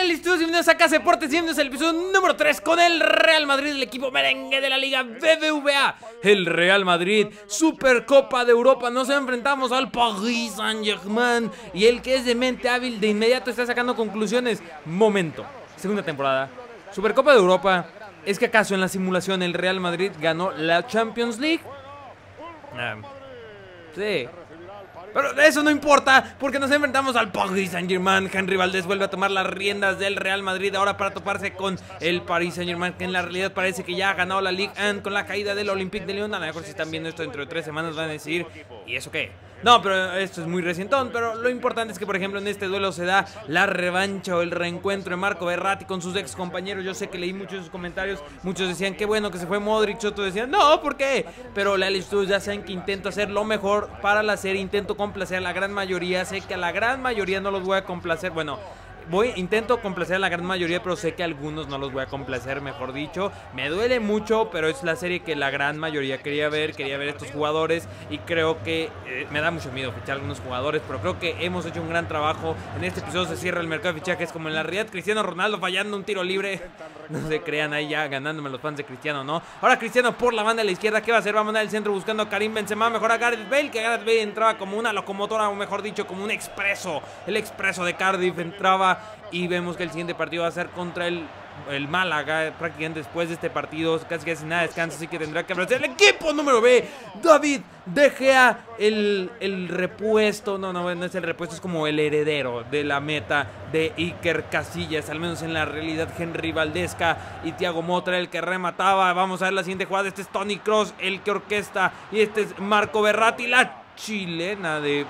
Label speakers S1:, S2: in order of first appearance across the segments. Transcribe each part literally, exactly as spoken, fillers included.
S1: Real Estudios, bienvenidos a Casa Deportes, bienvenidos al episodio número tres con el Real Madrid, el equipo merengue de la Liga B B V A. El Real Madrid, Supercopa de Europa, nos enfrentamos al Paris Saint-Germain. Y el que es de mente hábil de inmediato está sacando conclusiones. Momento, segunda temporada, Supercopa de Europa. ¿Es que acaso en la simulación el Real Madrid ganó la Champions League? Ah, sí. Pero eso no importa, porque nos enfrentamos al Paris Saint-Germain. Henry Valdés vuelve a tomar las riendas del Real Madrid ahora para toparse con el Paris Saint-Germain, que en la realidad parece que ya ha ganado la Ligue uno con la caída del Olympique de Lyon. A lo mejor si están viendo esto dentro de tres semanas van a decir, ¿y eso qué? No, pero esto es muy recientón. Pero lo importante es que, por ejemplo, en este duelo se da la revancha o el reencuentro de Marco Verratti con sus ex compañeros. Yo sé que leí muchos de sus comentarios. Muchos decían, qué bueno que se fue Modric. Otros decían, no, ¿por qué? Pero Real Estudios ya saben que intento hacer lo mejor para la serie. Intento complacer a la gran mayoría. Sé que a la gran mayoría no los voy a complacer. Bueno, Voy, intento complacer a la gran mayoría, pero sé que a algunos no los voy a complacer, mejor dicho. Me duele mucho, pero es la serie que la gran mayoría quería ver. Quería ver estos jugadores y creo que eh, me da mucho miedo fichar a algunos jugadores, pero creo que hemos hecho un gran trabajo. En este episodio se cierra el mercado de fichajes como en la realidad. Cristiano Ronaldo fallando un tiro libre. No se crean ahí ya ganándome los fans de Cristiano, ¿no? Ahora Cristiano por la banda de la izquierda. ¿Qué va a hacer? Va a mandar el centro buscando a Karim Benzema. Mejor a Gareth Bale, que Gareth Bale entraba como una locomotora, o mejor dicho, como un expreso. El expreso de Cardiff entraba. Y vemos que el siguiente partido va a ser contra el, el Málaga. Prácticamente después de este partido casi que sin nada de descanso, así que tendrá que aparecer el equipo número B. David De Gea, el, el repuesto. No, no, no es el repuesto, es como el heredero de la meta de Iker Casillas. Al menos en la realidad, Henry Valdés y Thiago Motta el que remataba. Vamos a ver la siguiente jugada. Este es Toni Kroos, el que orquesta. Y este es Marco Verratti, la chilena de...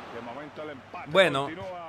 S1: Bueno,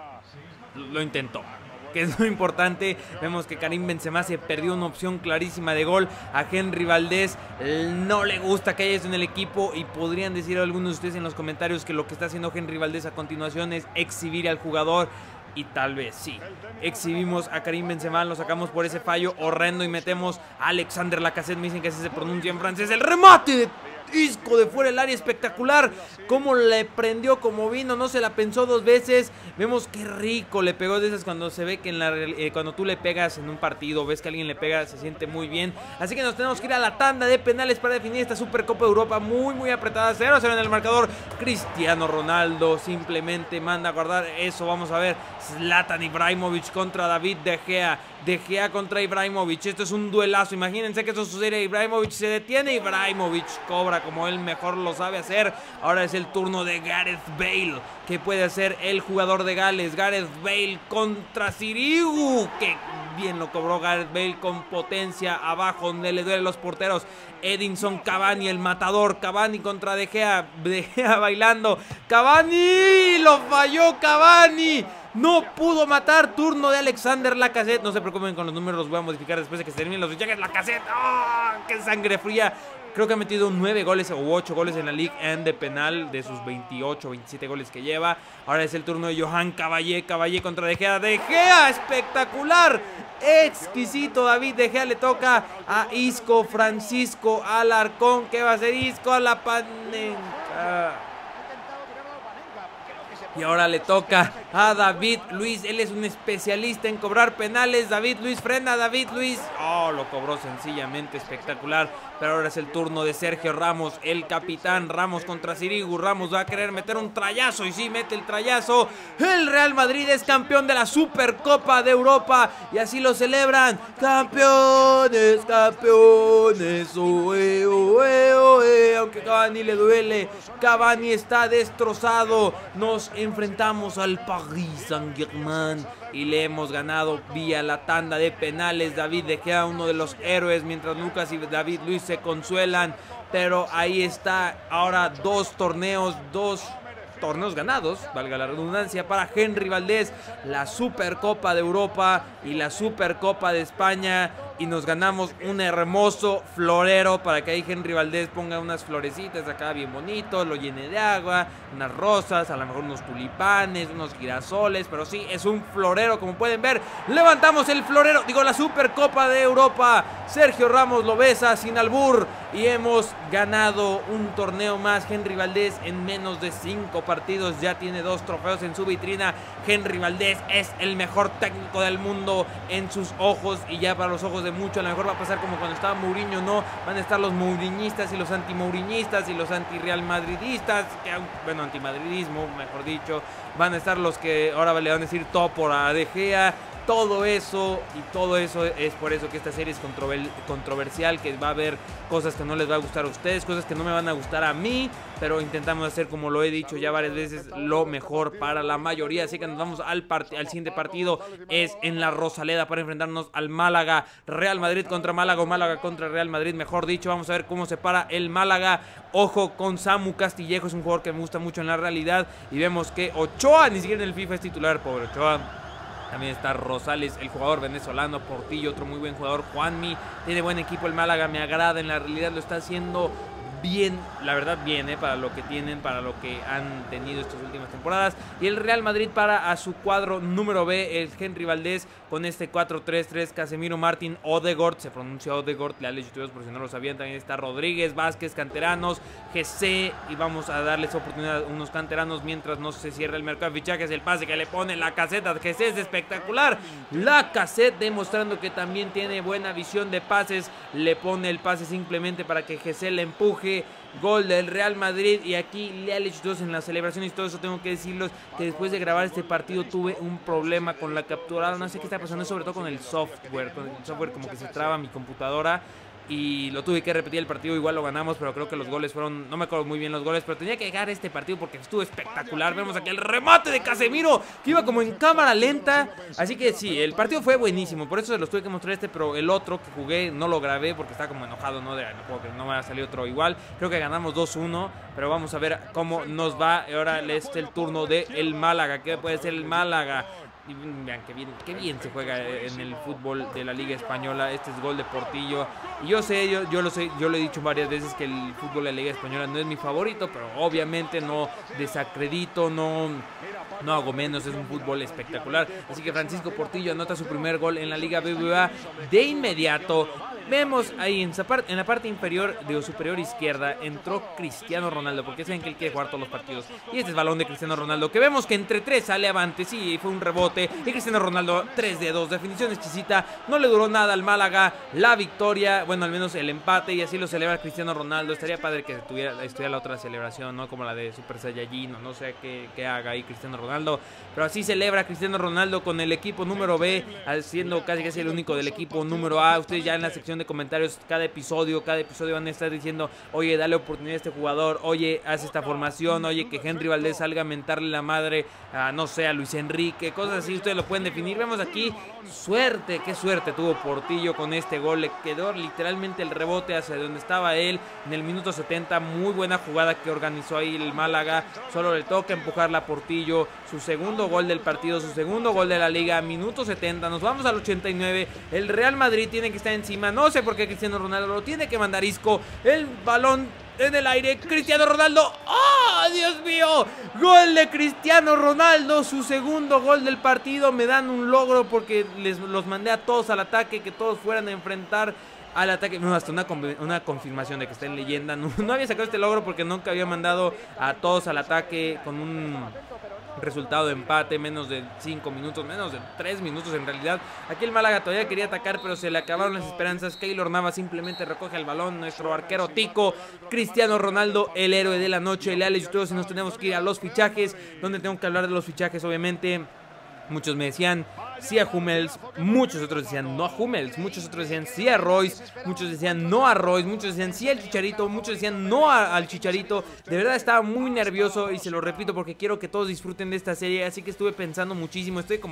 S1: lo intentó, que es lo importante. Vemos que Karim Benzema se perdió una opción clarísima de gol. A Henry Valdés no le gusta que haya eso en el equipo. Y podrían decir algunos de ustedes en los comentarios que lo que está haciendo Henry Valdés a continuación es exhibir al jugador. Y tal vez sí, exhibimos a Karim Benzema, lo sacamos por ese fallo horrendo y metemos a Alexander Lacazette. Me dicen que así se pronuncia en francés. El remate de Isco de fuera del área, espectacular. Cómo le prendió como vino, no se la pensó dos veces. Vemos qué rico le pegó de esas cuando se ve que en la, eh, cuando tú le pegas en un partido, ves que alguien le pega, se siente muy bien. Así que nos tenemos que ir a la tanda de penales para definir esta Supercopa de Europa muy muy apretada. cero a cero en el marcador. Cristiano Ronaldo simplemente manda a guardar eso. Vamos a ver, Zlatan Ibrahimovic contra David De Gea. De Gea contra Ibrahimovic. Esto es un duelazo. Imagínense que esto sucede. Ibrahimovic se detiene. Ibrahimovic cobra como él mejor lo sabe hacer. Ahora es el turno de Gareth Bale. ¿Qué puede hacer el jugador de Gales? Gareth Bale contra Sirigu. Que bien lo cobró Gareth Bale con potencia abajo donde le duelen los porteros. Edinson Cavani, el matador. Cavani contra De Gea. De Gea bailando. Cavani. Lo falló Cavani. No pudo matar. Turno de Alexander Lacazette. No se preocupen con los números, los voy a modificar después de que se terminen los fichajes. Lacazette. ¡Oh! ¡Qué sangre fría! Creo que ha metido nueve goles o ocho goles en la Ligue uno de penal de sus veintiocho, veintisiete goles que lleva. Ahora es el turno de Johan Caballé. Caballé contra De Gea. De Gea, espectacular. Exquisito. David De Gea le toca a Isco Francisco Alarcón. ¿Qué va a hacer Isco? A la panenca. Y ahora le toca a David Luiz. Él es un especialista en cobrar penales. David Luiz frena a David Luiz. Oh, lo cobró sencillamente espectacular. Pero ahora es el turno de Sergio Ramos, el capitán. Ramos contra Sirigu. Ramos va a querer meter un trayazo. Y sí, mete el trayazo. El Real Madrid es campeón de la Supercopa de Europa. Y así lo celebran. Campeones, campeones. Oe, oe, oe. Aunque Cavani le duele. Cavani está destrozado. Nos enfrentamos al Paris Saint-Germain y le hemos ganado vía la tanda de penales. David De Gea, uno de los héroes, mientras Lucas y David Luiz se consuelan. Pero ahí está ahora dos torneos, dos torneos ganados, valga la redundancia, para Henry Valdés. La Supercopa de Europa y la Supercopa de España. y nos ganamos un hermoso florero para que ahí Henry Valdés ponga unas florecitas acá bien bonito, lo llene de agua, unas rosas, a lo mejor unos tulipanes, unos girasoles, pero sí, es un florero como pueden ver. Levantamos el florero, digo la Supercopa de Europa. Sergio Ramos lo besa sin albur y hemos ganado un torneo más. Henry Valdés en menos de cinco partidos ya tiene dos trofeos en su vitrina. Henry Valdés es el mejor técnico del mundo en sus ojos y ya para los ojos de muchos. A lo mejor va a pasar como cuando estaba Mourinho, ¿no? Van a estar los mouriñistas y los anti-mouriñistas y los anti-real madridistas, que, bueno, anti-madridismo, mejor dicho. Van a estar los que ahora le van a decir todo por a De Gea. Todo eso y todo eso es por eso que esta serie es controversial, que va a haber cosas que no les va a gustar a ustedes, cosas que no me van a gustar a mí, pero intentamos hacer, como lo he dicho ya varias veces, lo mejor para la mayoría. Así que nos vamos al, al siguiente partido, es en la Rosaleda para enfrentarnos al Málaga. Real Madrid contra Málaga, o Málaga contra Real Madrid, mejor dicho. Vamos a ver cómo se para el Málaga. Ojo con Samu Castillejo, es un jugador que me gusta mucho en la realidad, y vemos que Ochoa ni siquiera en el FIFA es titular, pobre Ochoa. También está Rosales, el jugador venezolano, Portillo, otro muy buen jugador, Juanmi. Tiene buen equipo el Málaga, me agrada, en la realidad lo está haciendo bien, la verdad bien, eh, para lo que tienen, para lo que han tenido estas últimas temporadas. Y el Real Madrid para a su cuadro número B, el Henry Valdés, con este cuatro tres tres, Casemiro, Martín, Odegaard, se pronuncia Odegaard, leales youtubers por si no lo sabían. También está Rodríguez, Vázquez, canteranos, G C, y vamos a darles oportunidad a unos canteranos mientras no se cierra el mercado de fichajes. El pase que le pone la caseta, G C es espectacular, la caseta demostrando que también tiene buena visión de pases, le pone el pase simplemente para que G C le empuje. Gol del Real Madrid. Y aquí leales dos en las celebraciones y todo eso, tengo que decirlos que después de grabar este partido tuve un problema con la captura, no sé qué está pasando, sobre todo con el software, con el software como que se traba mi computadora y lo tuve que repetir el partido. Igual lo ganamos, pero creo que los goles fueron, no me acuerdo muy bien los goles, pero tenía que dejar este partido porque estuvo espectacular. Vemos aquí el remate de Casemiro, que iba como en cámara lenta, así que sí, el partido fue buenísimo, por eso se los tuve que mostrar este, pero el otro que jugué no lo grabé porque estaba como enojado, no, de, no puedo que no me va a salir otro igual. Creo que ganamos dos uno, pero vamos a ver cómo nos va. Ahora es el turno de el Málaga. ¿Qué puede ser el Málaga? Y vean qué bien, qué bien se juega en el fútbol de la Liga Española. Este es gol de Portillo. Y yo sé, yo, yo lo sé, yo lo he dicho varias veces que el fútbol de la Liga Española no es mi favorito, pero obviamente no desacredito, no, no hago menos, es un fútbol espectacular. Así que Francisco Portillo anota su primer gol en la Liga B B V A de inmediato. Vemos ahí en, en la parte inferior de superior izquierda entró Cristiano Ronaldo, porque saben que él quiere jugar todos los partidos. Y este es balón de Cristiano Ronaldo, que vemos que entre tres sale avante. Sí, fue un rebote. Y Cristiano Ronaldo tres de dos, definición exquisita. No le duró nada al Málaga la victoria, bueno, al menos el empate, y así lo celebra Cristiano Ronaldo. Estaría padre que tuviera, estuviera la otra celebración, ¿no? Como la de Super Saiyajin, o no sé qué, qué haga ahí Cristiano Ronaldo. Pero así celebra Cristiano Ronaldo con el equipo número B, siendo casi casi el único del equipo número A. Ustedes ya en la sección de comentarios, cada episodio, cada episodio van a estar diciendo, oye, dale oportunidad a este jugador, oye, haz esta formación, oye, que Henry Valdés salga a mentarle la madre a, no sé, a Luis Enrique, cosas así, ustedes lo pueden definir. Vemos aquí, suerte, qué suerte tuvo Portillo con este gol, le quedó literalmente el rebote hacia donde estaba él en el minuto setenta, muy buena jugada que organizó ahí el Málaga, solo le toca empujarla a Portillo, su segundo gol del partido, su segundo gol de la liga, minuto setenta, nos vamos al ochenta y nueve, el Real Madrid tiene que estar encima, no sé por qué Cristiano Ronaldo lo tiene que mandar Isco, el balón en el aire, Cristiano Ronaldo, ¡oh, Dios mío! Gol de Cristiano Ronaldo, su segundo gol del partido. Me dan un logro porque les los mandé a todos al ataque, que todos fueran a enfrentar al ataque. No, hasta una, una confirmación de que está en leyenda. No, no había sacado este logro porque nunca había mandado a todos al ataque con un resultado de empate, menos de cinco minutos, menos de tres minutos en realidad. Aquí el Málaga todavía quería atacar, pero se le acabaron las esperanzas. Keylor Navas simplemente recoge el balón, nuestro arquero tico, Cristiano Ronaldo, el héroe de la noche. Leales y todos, nos tenemos que ir a los fichajes, donde tengo que hablar de los fichajes, obviamente. Muchos me decían sí a Hummels, muchos otros decían no a Hummels, muchos otros decían sí a Royce, muchos decían no a Royce, muchos decían sí al Chicharito, muchos decían no a, al Chicharito. De verdad estaba muy nervioso y se lo repito porque quiero que todos disfruten de esta serie, así que estuve pensando muchísimo, estoy como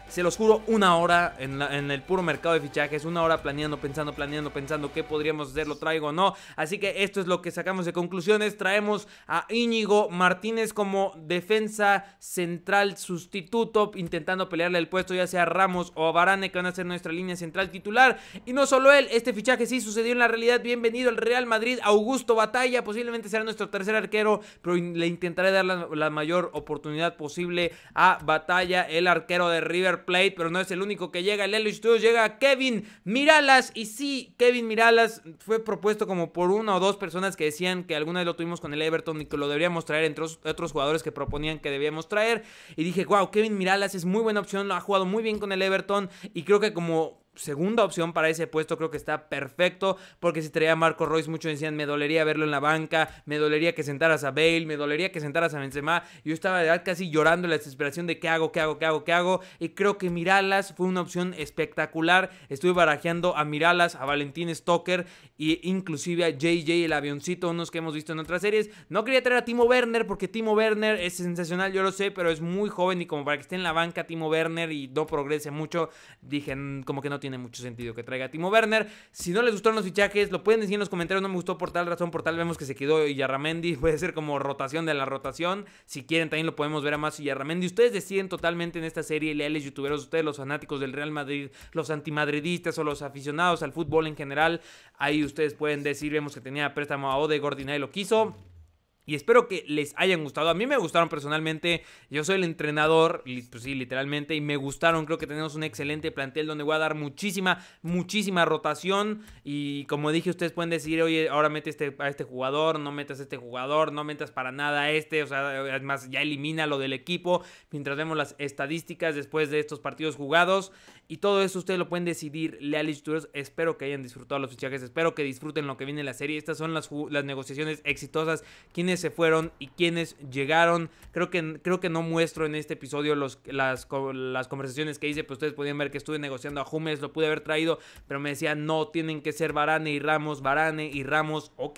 S1: se los juro, una hora en, la, en el puro mercado de fichajes, una hora planeando, pensando, planeando, pensando qué podríamos hacer, lo traigo o no. Así que esto es lo que sacamos de conclusiones. Traemos a Íñigo Martínez como defensa central sustituto, intentando pelearle el puesto ya sea a Ramos o a Varane, que van a ser nuestra línea central titular. Y no solo él, este fichaje sí sucedió en la realidad. Bienvenido al Real Madrid, Augusto Batalla, posiblemente será nuestro tercer arquero, pero le intentaré dar la, la mayor oportunidad posible a Batalla, el arquero de River Plate, pero no es el único que llega. El L Studios llega Kevin Miralas, y sí, Kevin Miralas fue propuesto como por una o dos personas que decían que alguna vez lo tuvimos con el Everton y que lo deberíamos traer, entre otros jugadores que proponían que debíamos traer, y dije, wow, Kevin Miralas es muy buena opción, lo ha jugado muy bien con el Everton, y creo que como segunda opción para ese puesto creo que está perfecto, porque si traía a Marco Reus, muchos decían, me dolería verlo en la banca, me dolería que sentaras a Bale, me dolería que sentaras a Benzema. Yo estaba de verdad casi llorando en la desesperación de qué hago, qué hago, qué hago, qué hago, y creo que Miralas fue una opción espectacular. Estuve barajeando a Miralas, a Valentín Stoker e inclusive a J J el avioncito, unos que hemos visto en otras series. No quería traer a Timo Werner porque Timo Werner es sensacional, yo lo sé, pero es muy joven y como para que esté en la banca Timo Werner y no progrese mucho, dije, como que no tiene mucho sentido que traiga a Timo Werner. Si no les gustaron los fichajes, lo pueden decir en los comentarios. No me gustó por tal razón, por tal vemos que se quedó Yarramendi. Puede ser como rotación de la rotación. Si quieren también lo podemos ver a más Yarramendi. Ustedes deciden totalmente en esta serie, leales youtuberos, ustedes los fanáticos del Real Madrid, los antimadridistas o los aficionados al fútbol en general. Ahí ustedes pueden decir, vemos que tenía préstamo a Odegaard y nadie lo quiso. Y espero que les hayan gustado. A mí me gustaron personalmente. Yo soy el entrenador, pues sí, literalmente. Y me gustaron. Creo que tenemos un excelente plantel donde voy a dar muchísima, muchísima rotación. Y como dije, ustedes pueden decir, oye, ahora mete este, a este jugador, no metas a este jugador, no metas para nada a este. O sea, además ya elimina lo del equipo. Mientras vemos las estadísticas después de estos partidos jugados. Y todo eso ustedes lo pueden decidir, leales youtubers. Espero que hayan disfrutado los fichajes. Espero que disfruten lo que viene en la serie. Estas son las, las negociaciones exitosas. Quienes se fueron y quienes llegaron. Creo que, creo que no muestro en este episodio los, las, las conversaciones que hice, pero ustedes podían ver que estuve negociando a Hummels, lo pude haber traído, pero me decían, no, tienen que ser Varane y Ramos, Varane y Ramos, ok,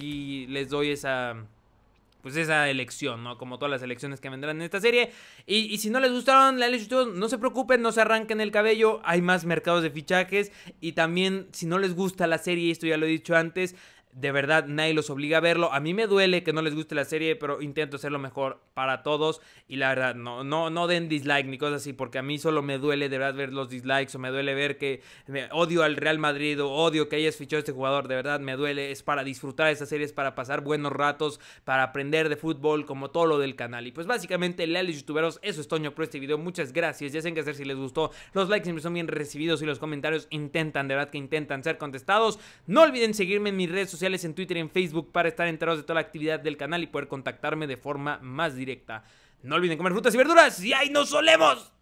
S1: y les doy esa... pues esa elección, ¿no? Como todas las elecciones que vendrán en esta serie. Y, y si no les gustaron la elección, no se preocupen, no se arranquen el cabello. Hay más mercados de fichajes. Y también, si no les gusta la serie, esto ya lo he dicho antes, de verdad, nadie los obliga a verlo. A mí me duele que no les guste la serie, pero intento hacer lo mejor para todos. Y la verdad, no, no, no den dislike ni cosas así, porque a mí solo me duele de verdad ver los dislikes, o me duele ver que me odio al Real Madrid, o odio que hayas fichado a este jugador. De verdad, me duele. Es para disfrutar esta serie, es para pasar buenos ratos, para aprender de fútbol, como todo lo del canal. Y pues básicamente, leales youtuberos, eso es Toño por este video. Muchas gracias. Ya saben qué hacer si les gustó. Los likes siempre son bien recibidos y los comentarios intentan, de verdad que intentan ser contestados. No olviden seguirme en mis redes sociales, en Twitter y en Facebook, para estar enterados de toda la actividad del canal y poder contactarme de forma más directa. No olviden comer frutas y verduras y ahí nos solemos.